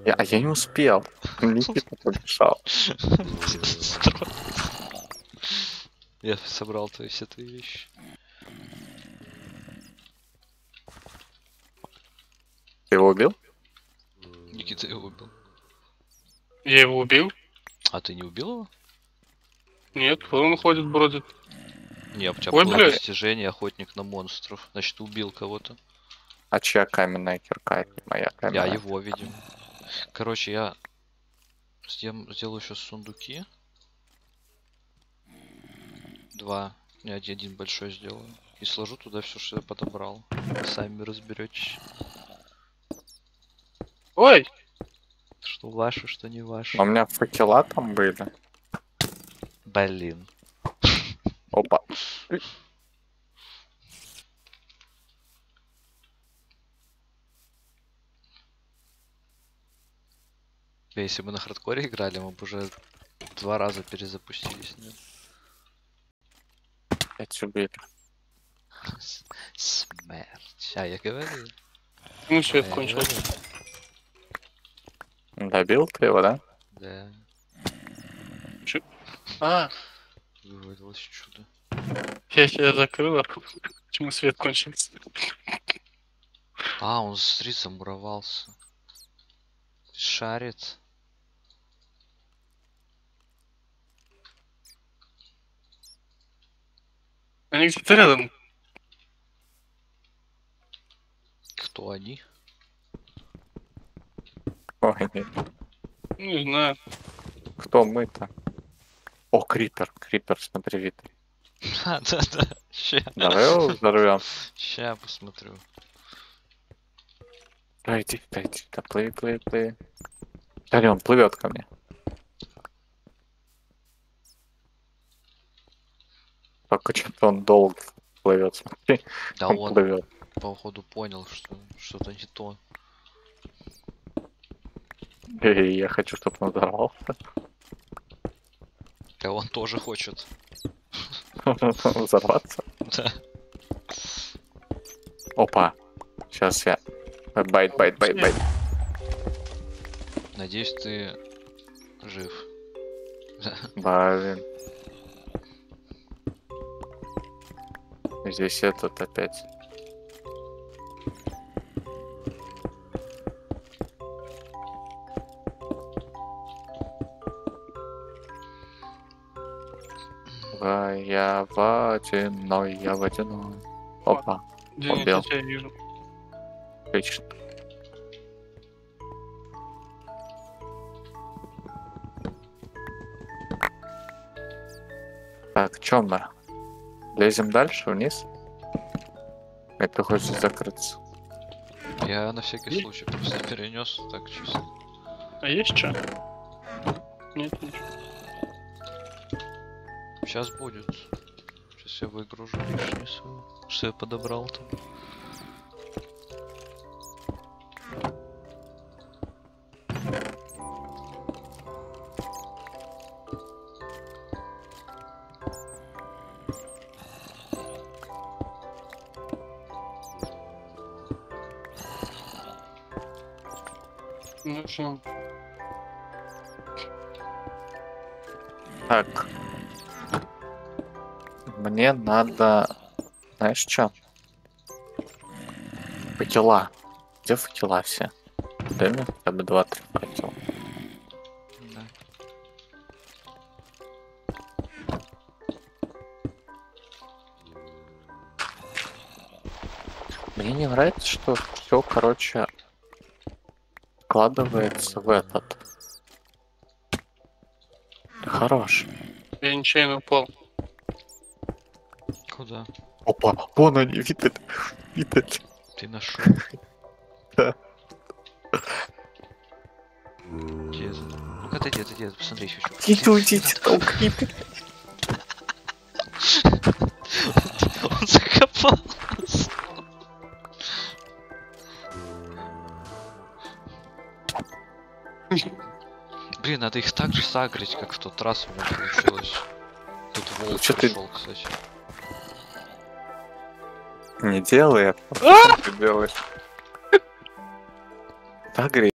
Я не успел. Никита помешал. Я собрал все твои вещи. Ты его убил? Никита его убил. Я его убил? А ты не убил его? Нет, он ходит, бродит. Не, у тебя Ой, было бля. достижение охотник на монстров. Значит, ты убил кого-то. А чья каменная кирка? Это моя Я каменная. его, видимо. Короче, я сделаю сейчас сундуки. Два. Не, один большой сделаю. И сложу туда все, что я подобрал. Вы сами разберетесь. Ой! Что ваше, что не ваше. У меня факела там были. Блин. Опа. Если бы на хардкоре играли, мы бы уже 2 раза перезапустились. Нет? Опять убили. Смерть. А, я говорил. Ну, свет Я кончился. говорил. Добил ты его, да? Да. А, Вывалилось чудо. я себя закрыла. Почему свет кончился? А, он смотри, замуровался. Шарит. Они где-то рядом. Кто они? Ой, нет. Не знаю. Кто мы-то? О, крипер. Крипер, смотри, витый. А, да. Ща. Давай его взорвем. Ща посмотрю. Дайте. Да плыви. Смотри, он плывет ко мне. Только что-то он долго плывет, смотри. Да Он он, плывет. походу, понял, что что-то не то. И я хочу, чтобы он взорвался. Да он тоже хочет. Взорваться. Да. Опа. Сейчас я. Байт. Надеюсь, ты жив. Блин. Здесь этот опять. Я водяной. Опа, Извините, Убил. я тебя вижу. отлично. Так, чё мы? Лезем дальше вниз? Это хочет закрыться. Я на всякий случай просто перенес так чисто. А есть что? Нет, ничего. Сейчас будет. Сейчас я выгружу лишнее свое. Что я подобрал-то? Ну что? Так. Мне надо... Знаешь что? Факела. Где факела все? Дай мне хотя бы 2-3 факела. Да. Мне не нравится, что все, короче, вкладывается в этот. Хорош. Я нечаянно упал. Куда? Опа, вон они, видят. Ты нашел? Да. Где это? Ну-ка, отойди, посмотри еще. Идите, толкните. Он закопался. Блин, надо их так же сагрить, как в тот раз у меня получилось. Тут волк Чё ты- пришел, кстати. Не делай, а ты делаешь. Так,